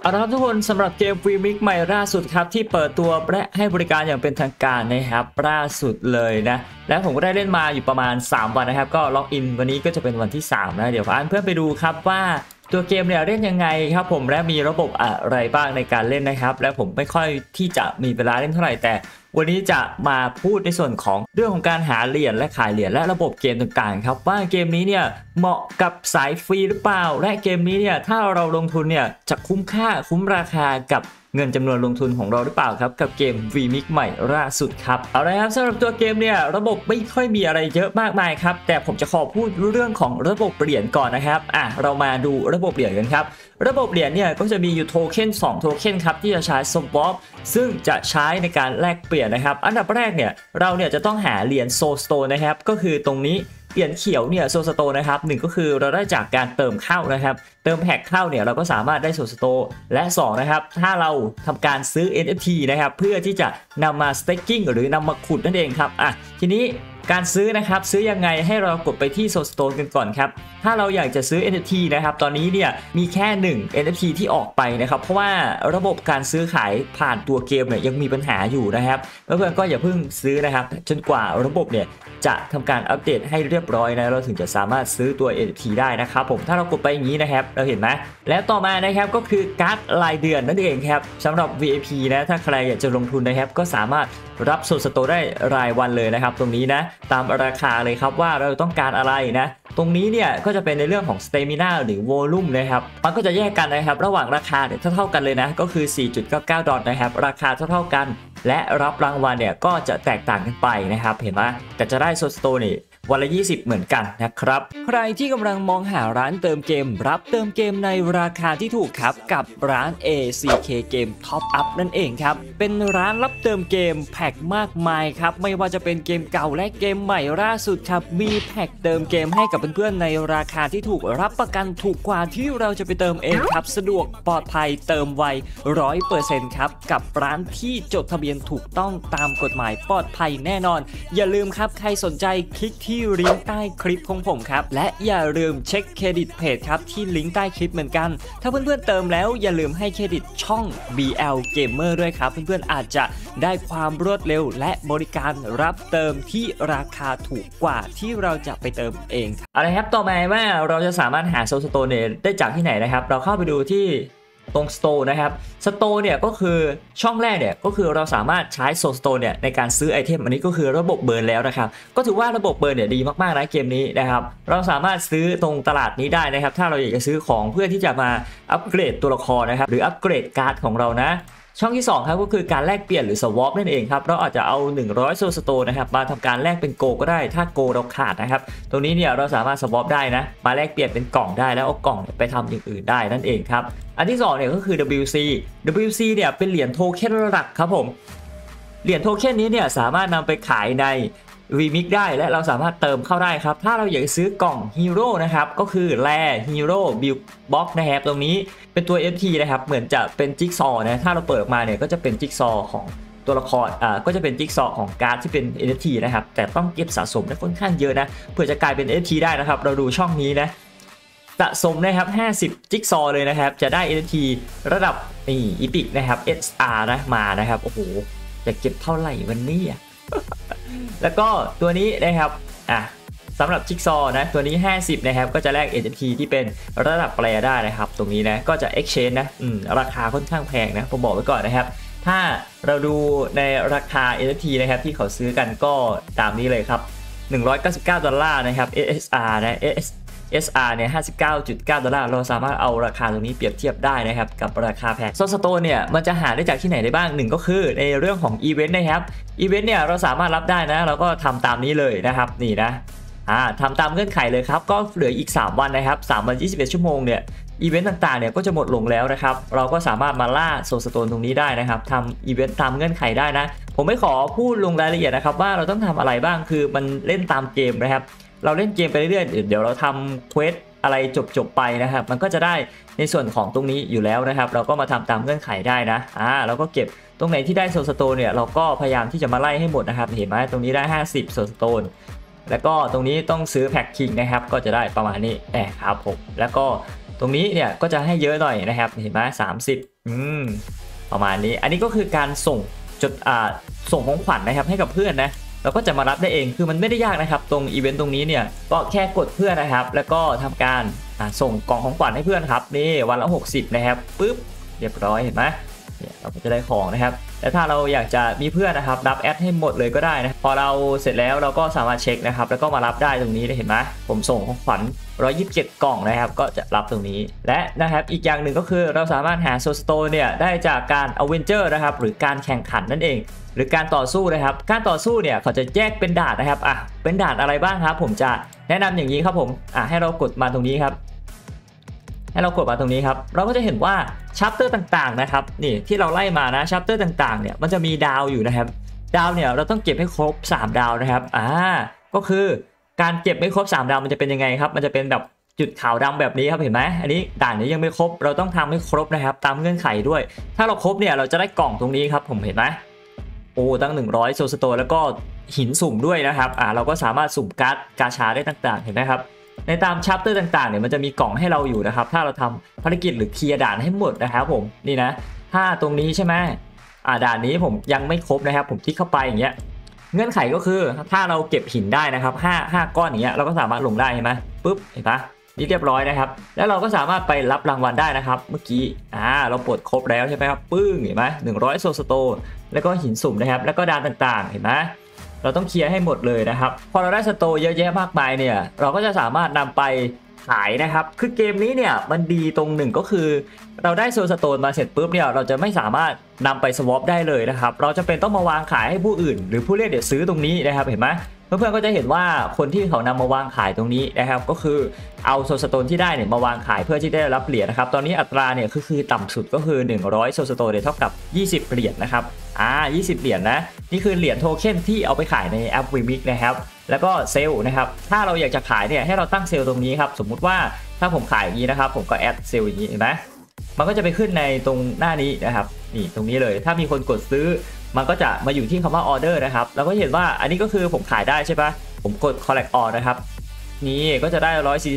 เอาละครับทุกคนสำหรับเกม VMix ใหม่ล่าสุดครับที่เปิดตัวและให้บริการอย่างเป็นทางการนะครับล่าสุดเลยนะและผมก็ได้เล่นมาอยู่ประมาณ3วันนะครับก็ล็อกอินวันนี้ก็จะเป็นวันที่3นะเดี๋ยวพาเพื่อนไปดูครับว่าตัวเกมเนี่ยเล่นยังไงครับผมและมีระบบอะไรบ้างในการเล่นนะครับและผมไม่ค่อยที่จะมีเวลาเล่นเท่าไหร่แต่วันนี้จะมาพูดในส่วนของเรื่องของการหาเหรียญและขายเหรียญและระบบเกมต่างๆครับว่าเกมนี้เนี่ยเหมาะกับสายฟรีหรือเปล่าและเกมนี้เนี่ยถ้าเราลงทุนเนี่ยจะคุ้มค่าคุ้มราคากับเงินจำนวนลงทุนของเราหรือเปล่าครับกับเกม VMix ใหม่ล่าสุดครับเอาละครับสำหรับตัวเกมเนี่ยระบบไม่ค่อยมีอะไรเยอะมากมายครับแต่ผมจะขอพูดเรื่องของระบบเหรียญก่อนนะครับเรามาดูระบบเหรียญกันครับระบบเหรียญเนี่ยก็จะมีอยู่โทเค็น2โทเค็นครับที่จะใช้สวอปซึ่งจะใช้ในการแลกเปลี่ยนนะครับอันดับแรกเนี่ยเราเนี่ยจะต้องหาเหรียญโซลสโตนนะครับก็คือตรงนี้เหรียญเขียวเนี่ยโซลสโตนนะครับ1ก็คือเราได้จากการเติมเข้านะครับเติมแพ็กเข้าเนี่ยเราก็สามารถได้โซลสโตนและ2นะครับถ้าเราทำการซื้อ NFT นะครับเพื่อที่จะนำมา staking หรือนำมาขุดนั่นเองครับทีนี้การซื้อนะครับซื้อยังไงให้เรากดไปที่ Soul Stone กันก่อนครับถ้าเราอยากจะซื้อ NFT นะครับตอนนี้เนี่ยมีแค่1 NFT ที่ออกไปนะครับเพราะว่าระบบการซื้อขายผ่านตัวเกมเนี่ยยังมีปัญหาอยู่นะครับเพื่อนๆก็อย่าเพิ่งซื้อนะครับจนกว่าระบบเนี่ยจะทำการอัปเดตให้เรียบร้อยนะเราถึงจะสามารถซื้อตัว NFT ได้นะครับผมถ้าเรากดไปอย่างนี้นะครับเราเห็นไหมและต่อมานะครับก็คือการ์ดรายเดือนนั่นเองครับสำหรับ VIP นะถ้าใครอยากจะลงทุนนะครับก็สามารถรับโซลสโตนได้รายวันเลยนะครับตรงนี้นะตามราคาเลยครับว่าเราต้องการอะไรนะตรงนี้เนี่ยก็จะเป็นในเรื่องของ Stamina หรือ Volume นะครับมันก็จะแยกกันนะครับระหว่างราคาเนี่ยเท่ากันเลยนะก็คือ $4.99 นะครับราคาเท่ากันและรับรางวัลเนี่ยก็จะแตกต่างกันไปนะครับเห็นไหมแต่จะได้โซลสโตนนี่วันละ20เหมือนกันนะครับใครที่กำลังมองหาร้านเติมเกมรับเติมเกมในราคาที่ถูกครับกับร้าน ACK Game Top Up นั่นเองครับเป็นร้านรับเติมเกมแพ็คมากมายครับไม่ว่าจะเป็นเกมเก่าและเกมใหม่ล่าสุดครับมีแพ็คเติมเกมให้กับเพื่อนๆในราคาที่ถูกรับประกันถูกกว่าที่เราจะไปเติมเองครับสะดวกปลอดภัยเติมไว 100% ครับกับร้านที่จดทะเบียนถูกต้องตามกฎหมายปลอดภัยแน่นอนอย่าลืมครับใครสนใจคลิกที่ลิงก์ใต้คลิปของผมครับและอย่าลืมเช็คเครดิตเพจครับที่ลิงก์ใต้คลิปเหมือนกันถ้าเพื่อนๆเติมแล้วอย่าลืมให้เครดิตช่อง BL Gamer ด้วยครับเพื่อนๆอาจจะได้ความรวดเร็วและบริการรับเติมที่ราคาถูกกว่าที่เราจะไปเติมเองอะไรครับต่อมาว่าเราจะสามารถหาโซลสโตนได้จากที่ไหนนะครับเราเข้าไปดูที่ตรง Store นะครับ Store เนี่ยก็คือช่องแรกเนี่ยก็คือเราสามารถใช้ Soul Store เนี่ยในการซื้อไอเทมอันนี้ก็คือระบบเบิร์นแล้วนะครับก็ถือว่าระบบเบิร์นเนี่ยดีมากๆนะเกมนี้นะครับเราสามารถซื้อตรงตลาดนี้ได้นะครับถ้าเราอยากจะซื้อของเพื่อที่จะมาอัปเกรดตัวละครนะครับหรืออัปเกรดการ์ดของเรานะช่องที่2ครับก็คือการแลกเปลี่ยนหรือ swap นั่นเองครับเราอาจจะเอา100 Soul Stone นะครับมาทำการแลกเป็นโกก็ได้ถ้าโกเราขาดนะครับตรงนี้เนี่ยเราสามารถ swap ได้นะมาแลกเปลี่ยนเป็นกล่องได้แล้วเอากล่องไปทำอย่างอื่นได้นั่นเองครับอันที่2เนี่ยก็คือ WC เนี่ยเป็นเหรียญโทเค็นหลักครับผมเหรียญโทเค็นนี้เนี่ยสามารถนำไปขายใน VMix ได้และเราสามารถเติมเข้าได้ครับถ้าเราอยากซื้อกล่องฮีโร่นะครับก็คือแรฮีโร่บิลบ็อกนะครับตรงนี้เป็นตัว FT นะครับเหมือนจะเป็นจิ๊กซอนะถ้าเราเปิดออกมาเนี่ยก็จะเป็นจิ๊กซอของตัวละครก็จะเป็นจิ๊กซอของการ์ดที่เป็น NFT นะครับแต่ต้องเก็บสะสมได้ค่อนข้างเยอะนะเพื่อจะกลายเป็น NFT ได้นะครับเราดูช่องนี้นะสะสมนะครับ50จิ๊กซอเลยนะครับจะได้ NFT ระดับอีพิกนะครับ SR นะมานะครับโอ้โหจะเก็บเท่าไหร่วันนี้แล้วก็ตัวนี้นะครับสำหรับจิ๊กซอนะตัวนี้50นะครับก็จะแลก NFT ที่เป็นระดับแปรได้นะครับตรงนี้นะก็จะ exchange นะราคาค่อนข้างแพงนะผมบอกไว้ก่อนนะครับถ้าเราดูในราคา NFT นะครับที่เขาซื้อกันก็ตามนี้เลยครับ$199นะครับ SR นะ SR เนี่ย$59.9เราสามารถเอาราคาตรงนี้เปรียบเทียบได้นะครับกับราคาแพงโซลสโตนเนี่ยมันจะหาได้จากที่ไหนได้บ้าง1ก็คือในเรื่องของอีเวนต์นะครับอีเวนต์เนี่ยเราสามารถรับได้นะเราก็ทำตามนี้เลยนะครับนี่นะทำตามเงื่อนไขเลยครับก็เหลืออีก3วันนะครับ3วัน21ชั่วโมงเนี่ยอีเวนต์ต่างๆเนี่ยก็จะหมดลงแล้วนะครับเราก็สามารถมาล่าโซลสโตนตรงนี้ได้นะครับทำอีเวนต์ตามเงื่อนไขได้นะผมไม่ขอพูดลงรายละเอียดนะครับว่าเราต้องทำอะไรบ้างคือมันเล่นตามเกมนะครับเราเล่นเกมไปเรื่อยๆเดี๋ยวเราทำเควสอะไรจบไปนะครับมันก็จะได้ในส่วนของตรงนี้อยู่แล้วนะครับเราก็มาทำตามเงื่อนไขได้นะเราก็เก็บตรงไหนที่ได้โซลสโตนเนี่ยเราก็พยายามที่จะมาไล่ให้หมดนะครับเห็นไหมตรงนี้ได้50โซลสโตนแล้วก็ตรงนี้ต้องซื้อแพ็คคิงนะครับก็จะได้ประมาณนี้ครับผมแล้วก็ตรงนี้เนี่ยก็จะให้เยอะหน่อยนะครับเห็นไหม30ประมาณนี้อันนี้ก็คือการส่งส่งของขวัญนะครับให้กับเพื่อนนะเราก็จะมารับได้เองคือมันไม่ได้ยากนะครับตรงอีเวนต์ตรงนี้เนี่ยก็แค่กดเพื่อนนะครับแล้วก็ทำการส่งกล่องของขวัญให้เพื่อนครับนี่วันละ60นะครับปึ๊บเรียบร้อยเห็นไหมเนี่ยเราก็จะได้ของนะครับแต่ถ้าเราอยากจะมีเพื่อนนะครับรับแอดให้หมดเลยก็ได้นะพอเราเสร็จแล้วเราก็สามารถเช็คนะครับแล้วก็มารับได้ตรงนี้เห็นไหมผมส่งของขวัญ127กล่องนะครับก็จะรับตรงนี้และนะครับอีกอย่างหนึ่งก็คือเราสามารถหาโซลสโตนเนี่ยได้จากการอเวนเจอร์นะครับหรือการแข่งขันนั่นเองหรือการต่อสู้นะครับการต่อสู้เนี่ยเขาจะแยกเป็นด่านนะครับเป็นด่านอะไรบ้างครับผมจะแนะนำอย่างนี้ครับผมให้เรากดมาตรงนี้ครับเราก็จะเห็นว่าชัปเตอร์ต่างๆนะครับนี่ที่เราไล่มานะชัปเตอร์ต่างๆเนี่ยมันจะมีดาวอยู่นะครับดาวเนี่ยเราต้องเก็บให้ครบ3ดาวนะครับก็คือการเก็บไม่ครบ3ดาวมันจะเป็นยังไงครับมันจะเป็นแบบจุดขาวดำแบบนี้ครับเห็นไหมอันนี้ด่านนี้ยังไม่ครบเราต้องทำให้ครบนะครับตามเงื่อนไขด้วยถ้าเราครบเนี่ยเราจะได้กล่องตรงนี้ครับผมเห็นไหมโอ้ตั้ง100โซลสโตนแล้วก็หินสุ่มด้วยนะครับเราก็สามารถสุ่มการ์ดกาชาได้ต่างๆเห็นไหมครับในตามชัปเตอร์ต่างๆเนี่ยมันจะมีกล่องให้เราอยู่นะครับถ้าเราทำภารกิจหรือเคลียร์ด่านให้หมดนะครับผมนี่นะถ้าตรงนี้ใช่ไหมด่านนี้ผมยังไม่ครบนะครับผมที่เข้าไปอย่างเงี้ยเงื่อนไขก็คือถ้าเราเก็บหินได้นะครับ5ก้อนอย่างเงี้ยเราก็สามารถลงได้เห็นไหมปุ๊บเห็นปะนี่เรียบร้อยนะครับแล้วเราก็สามารถไปรับรางวัลได้นะครับเมื่อกี้เราปลดครบแล้วใช่ไหมครับปึ้งเห็นไหม100โซลสโตนแล้วก็หินสุ่มนะครับแล้วก็ด่านต่างๆเห็นไหมเราต้องเคลียร์ให้หมดเลยนะครับพอเราได้สโตเยอะแยะมากมายเนี่ยเราก็จะสามารถนำไปขายนะครับคือเกมนี้เนี่ยมันดีตรงหนึ่งก็คือเราได้โซลสโตนมาเสร็จปุ๊บเนี่ยเราจะไม่สามารถนำไปสวอปได้เลยนะครับเราจะเป็นต้องมาวางขายให้ผู้อื่นหรือผู้เล่นเดี๋ยวซื้อตรงนี้นะครับเห็นไหมเพื่อนๆก็จะเห็นว่าคนที่เขานำมาวางขายตรงนี้นะครับก็คือเอาโซลสโตนที่ได้เนี่ยมาวางขายเพื่อที่ได้รับเหรียญนะครับตอนนี้อัตราเนี่ยคือต่ำสุดก็คือ100โซลสโตนเท่ากับ20เหรียญนะครับ20เหรียญนะนี่คือเหรียญโทเค็นที่เอาไปขายในแอป VMix นะครับแล้วก็เซลล์นะครับถ้าเราอยากจะขายเนี่ยให้เราตั้งเซลล์ตรงนี้ครับสมมุติว่าถ้าผมขายอย่างนี้นะครับผมก็แอดเซลล์อย่างนี้เห็นไหมมันก็จะไปขึ้นในตรงหน้านี้นะครับนี่ตรงนี้เลยถ้ามีคนกดซื้อมันก็จะมาอยู่ที่คำว่าออเดอร์นะครับแล้วก็เห็นว่าอันนี้ก็คือผมขายได้ใช่ปะผมกด collect all นะครับนี่ก็จะได้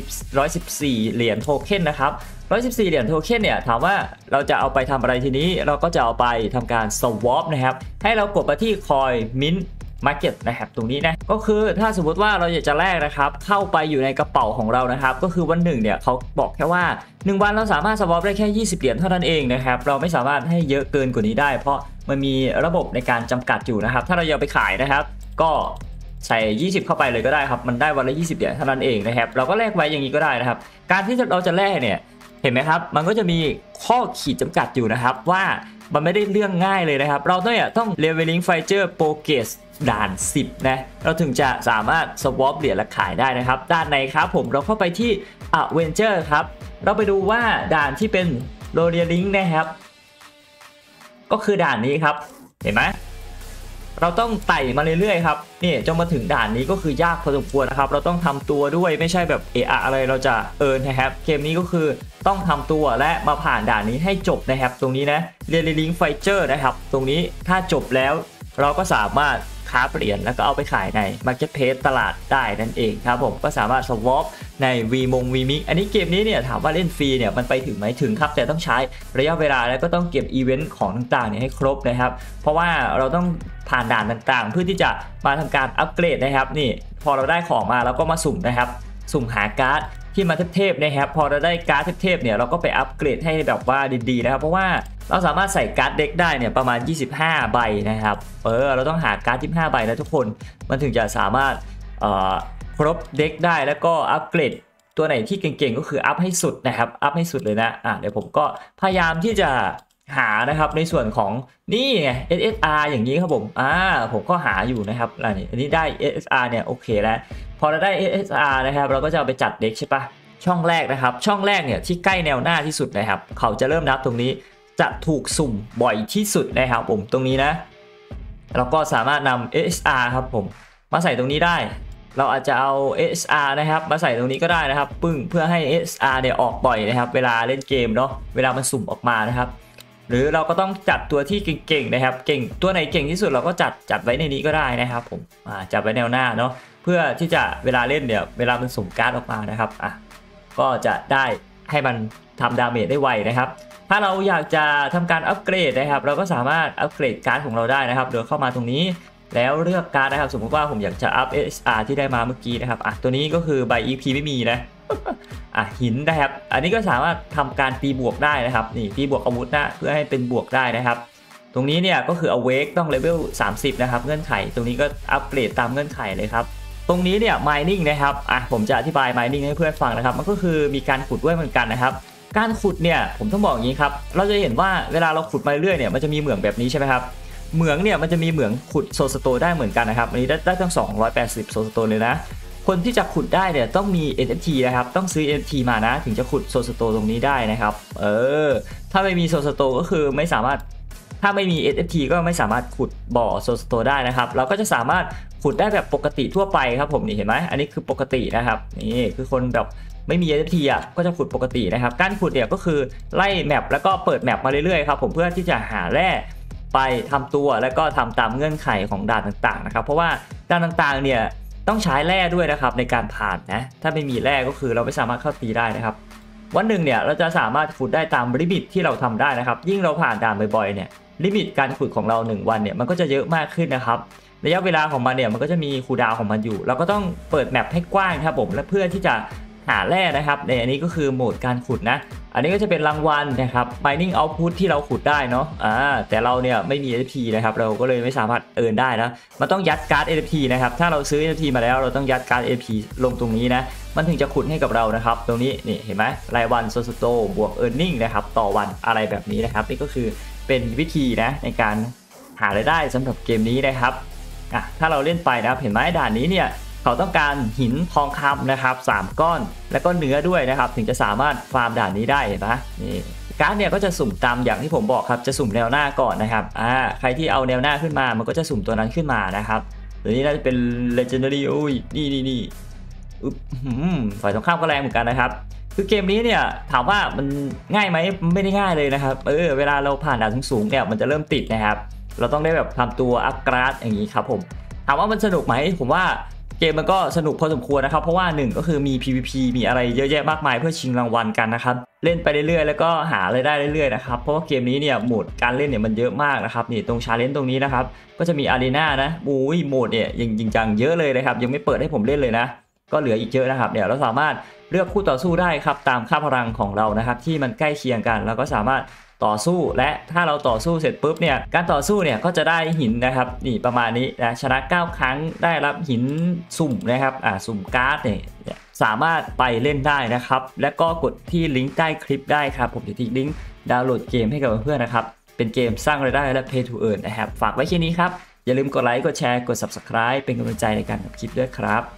114เหรียญโทเค็นนะครับ114เหรียญโทเค็นเนี่ยถามว่าเราจะเอาไปทำอะไรทีนี้เราก็จะเอาไปทำการ swap นะครับให้เรากดไปที่ coin mint market นะครับตรงนี้นะก็คือถ้าสมมติว่าเราอยากจะแลกนะครับเข้าไปอยู่ในกระเป๋าของเรานะครับก็คือวันหนึ่งเนี่ยเขาบอกแค่ว่า1วันเราสามารถ swap ได้แค่20เหรียญเท่านั้นเองนะครับเราไม่สามารถให้เยอะเกินกว่านี้ได้เพราะมันมีระบบในการจำกัดอยู่นะครับถ้าเราอยากไปขายนะครับก็ใส่20เข้าไปเลยก็ได้ครับมันได้วันละ20เหรียญเท่านั้นเองนะครับเราก็แลกไว้อย่างนี้ก็ได้นะครับการที่เราจะแลกเนี่ยเห็นไหมครับมันก็จะมีข้อขีดจำกัดอยู่นะครับว่ามันไม่ได้เรื่องง่ายเลยนะครับเราต้อง leveling feature progress ด่าน10นะเราถึงจะสามารถ swap เหรียญและขายได้นะครับด้านในครับผมเราเข้าไปที่ Adventure ครับเราไปดูว่าด่านที่เป็น leveling นะครับก็คือด่านนี้ครับเห็นไหมเราต้องไต่มาเรื่อยๆครับนี่จนมาถึงด่านนี้ก็คือยากพอสมควรนะครับเราต้องทำตัวด้วยไม่ใช่แบบอะไรเราจะนะครับเกมนี้ก็คือต้องทำตัวและมาผ่านด่านนี้ให้จบนะครับตรงนี้นะเรียนลิงก์ไฟเจอร์นะครับตรงนี้ถ้าจบแล้วเราก็สามารถค้าเหรียญแล้วก็เอาไปขายใน Marketplace ตลาดได้นั่นเองครับผมก็สามารถ swap ใน VMix อันนี้เกมนี้เนี่ยถามว่าเล่นฟรีเนี่ยมันไปถึงไหมถึงครับแต่ต้องใช้ระยะเวลาแล้วก็ต้องเก็บอีเวนต์ของต่างๆเนี่ยให้ครบนะครับเพราะว่าเราต้องผ่านด่านต่างๆเพื่อที่จะมาทำการอัปเกรดนะครับนี่พอเราได้ของมาเราก็มาสุ่มนะครับสุ่มหาการ์ดที่มาเทพๆนะครับพอเราได้การ์ดเทพๆเนี่ยเราก็ไปอัปเกรดให้แบบว่าดีๆนะครับเพราะว่าเราสามารถใส่การ์ดเด็กได้เนี่ยประมาณ25ใบนะครับเราต้องหาการ์ด25ใบนะทุกคนมันถึงจะสามารถครบเด็กได้แล้วก็อัปเกรดตัวไหนที่เก่งๆก็คืออัพให้สุดนะครับอัพให้สุดเลยนะเดี๋ยวผมก็พยายามที่จะหานะครับในส่วนของนี่ไง SSR อย่างนี้ครับผมผมก็หาอยู่นะครับอันนี้ได้ SSR เนี่ยโอเคแล้วพอเราได้ SSR นะครับเราก็จะเอาไปจัดเด็กใช่ปะช่องแรกนะครับช่องแรกเนี่ยที่ใกล้แนวหน้าที่สุดนะครับเขาจะเริ่มนับตรงนี้จะถูกสุ่มบ่อยที่สุดนะครับผมตรงนี้นะเราก็สามารถนำ SSR ครับผมมาใส่ตรงนี้ได้เราอาจจะเอา SSR นะครับมาใส่ตรงนี้ก็ได้นะครับปึ้งเพื่อให้ SSR เนี่ยออกบ่อยนะครับเวลาเล่นเกมเนาะเวลามันสุ่มออกมานะครับหรือเราก็ต้องจัดตัวที่เก่งๆนะครับเก่งตัวไหนเก่งที่สุดเราก็จัดไว้ในนี้ก็ได้นะครับผมจัดไว้แนวหน้าเนาะเพื่อที่จะเวลาเล่นเนี่ยเวลามันสุ่มการ์ดออกมานะครับก็จะได้ให้มันทำดาเมจได้ไวนะครับถ้าเราอยากจะทำการอัปเกรดนะครับเราก็สามารถอัปเกรดการ์ดของเราได้นะครับโดยเข้ามาตรงนี้แล้วเลือกการ์ดนะครับสมมติว่าผมอยากจะอัพ SR ที่ได้มาเมื่อกี้นะครับตัวนี้ก็คือใบ EP ไม่มีนะ หินนะครับอันนี้ก็สามารถทำการตีบวกได้นะครับนี่ตีบวกอาวุธนะเพื่อให้เป็นบวกได้นะครับตรงนี้เนี่ยก็คือ Awake ต้องเลเวล30นะครับเงื่อนไขตรงนี้ก็อัปเกรดตามเงื่อนไขเลยครับตรงนี้เนี่ย mining นะครับผมจะอธิบาย mining ให้เพื่อนฟังนะครับมันก็คือมีการขุดด้วยเหมือนกันนะครับการขุดเนี่ยผมต้องบอกอย่างนี้ครับเราจะเห็นว่าเวลาเราขุดมาเรื่อยเนี่ยมันจะมีเหมืองแบบนี้ใช่ไหมครับเหมืองเนี่ยมันจะมีเหมืองขุดโซลสโตนได้เหมือนกันนะครับอันนี้ได้ตั้ง280โซลสโตนเลยนะคนที่จะขุดได้เนี่ยต้องมี NFT นะครับต้องซื้อ NFT มานะถึงจะขุดโซลสโตนตรงนี้ได้นะครับถ้าไม่มีโซลสโตนก็คือไม่สามารถถ้าไม่มี NFT ก็ไม่สามารถขุดบ่อโซลสโตนได้นะครับเราก็จะสามารถขุดได้แบบปกติทั่วไปครับผมนี่เห็นไหมอันนี้คือปกตินะครับนี่คือคนแบบไม่มี NFT ก็จะขุดปกตินะครับการขุดเนี่ยก็คือไล่แมปแล้วก็เปิดแมปมาเรื่อยๆครับผมเพื่อที่จะหาแร่ไปทำตัวแล้วก็ทำตามเงื่อนไขของด่านต่างๆนะครับเพราะว่าด่านต่างๆเนี่ยต้องใช้แร่ด้วยนะครับในการผ่านนะถ้าไม่มีแร่ก็คือเราไม่สามารถเข้าตีได้นะครับวันหนึ่งเนี่ยเราจะสามารถขุดได้ตามลิมิตที่เราทำได้นะครับยิ่งเราผ่านด่านบ่อยๆเนี่ยลิมิตการขุดของเรา1วันเนี่ยมันก็จะเยอะมากขึ้นนะครับระยะเวลาของมันเนี่ยมันก็จะมีคูลดาวน์ของมันอยู่เราก็ต้องเปิดแมปให้กว้างครับผมและเพื่อที่จะหาแร่นะครับในอันนี้ก็คือโหมดการขุดนะอันนี้ก็จะเป็นรางวัลนะครับ mining output ที่เราขุดได้เนาะแต่เราเนี่ยไม่มี NFT นะครับเราก็เลยไม่สามารถเอิร์นได้นะมันต้องยัดการ์ด NFT นะครับถ้าเราซื้อ NFT มาแล้วเราต้องยัดการ์ด NFT ลงตรงนี้นะมันถึงจะขุดให้กับเรานะครับตรงนี้นี่เห็นไหมรายวันโซลสโตนบวก earning นะครับต่อวันอะไรแบบนี้นะครับนี่ก็คือเป็นวิธีนะในการหารายได้สำหรับเกมนี้นะครับถ้าเราเล่นไปนะครับเห็นไหมด่านนี้เนี่ยเขาต้องการหินทองคำนะครับ3ก้อนแล้วก็เนื้อด้วยนะครับถึงจะสามารถฟาร์มด่านนี้ได้เห็นไหมนี่การ์ดเนี่ยก็จะสุ่มตามอย่างที่ผมบอกครับจะสุ่มแนวหน้าก่อนนะครับใครที่เอาแนวหน้าขึ้นมามันก็จะสุ่มตัวนั้นขึ้นมานะครับตัวนี้น่าจะเป็น legendary โอ้ยนี่ฝ่ายตรงข้ามก็แรงเหมือนกันนะครับคือเกมนี้เนี่ยถามว่ามันง่ายไหมไม่ได้ง่ายเลยนะครับเวลาเราผ่านด่านสูงๆเนี่ยมันจะเริ่มติดนะครับเราต้องได้แบบทำตัวอัพกราดอย่างนี้ครับผมถามว่ามันสนุกไหมผมว่าเกมมันก็สนุกพอสมควรนะครับเพราะว่า1ก็คือมี PVP มีอะไรเยอะแยะมากมายเพื่อชิงรางวัลกันนะครับเล่นไปเรื่อยๆแล้วก็หาอะไรได้เรื่อยๆนะครับเพราะว่าเกมนี้เนี่ยโหมดการเล่นเนี่ยมันเยอะมากนะครับนี่ตรงชาเลนจ์ตรงนี้นะครับก็จะมีอารีนานะโหมดเนี่ยจริงจังเยอะเลยนะครับยังไม่เปิดให้ผมเล่นเลยนะก็เหลืออีกเยอะนะครับเดี๋ยวเราสามารถเลือกคู่ต่อสู้ได้ครับตามค่าพลังของเรานะครับที่มันใกล้เคียงกันเราก็สามารถต่อสู้และถ้าเราต่อสู้เสร็จปุ๊บเนี่ยการต่อสู้เนี่ยก็จะได้หินนะครับนี่ประมาณนี้นะชนะ9ครั้งได้รับหินสุ่มนะครับสุ่มการ์ดเนี่ยสามารถไปเล่นได้นะครับและก็กดที่ลิงก์ใต้คลิปได้ครับผมจะทิ้งลิงก์ดาวน์โหลดเกมให้กับเพื่อนๆนะครับเป็นเกมสร้างรายได้และ Pay to Earn นะครับฝากไว้แค่นี้ครับอย่าลืมกดไลค์กดแชร์กด Subscribe เป็นกำลังใจในการทำคลิปด้วยครับ